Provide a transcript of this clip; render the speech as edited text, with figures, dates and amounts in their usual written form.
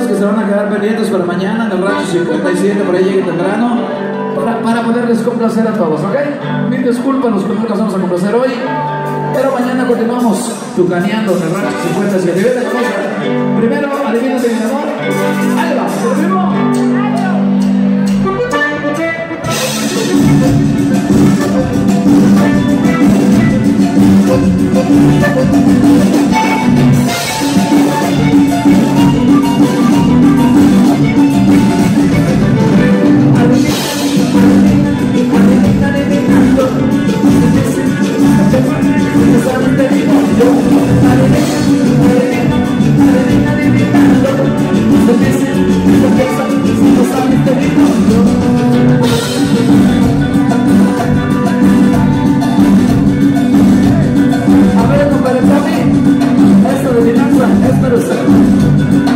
comprometemos que se van a quedar pendientes para mañana en el rancho 57, por ahí llegue temprano, para poderles complacer a todos, ¿ok? Mil disculpas, los que no nos vamos a complacer hoy, pero mañana continuamos tucaneando en el rancho 57. Primero, adivínate mi amor. Ahí va, ¿se lo mismo? A ver, compadre, eso de finanzas es para usted.